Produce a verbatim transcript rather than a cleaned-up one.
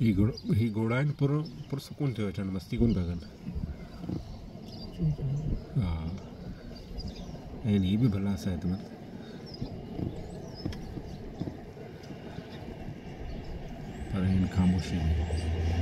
ही घोड़ा ही घोड़ा आहिनि पुर पुरसकून थियो अचनि मस्ती कोन पिया कनि हा ऐं ही बि भला सिहतमंद पर हिन ख़ामोशी में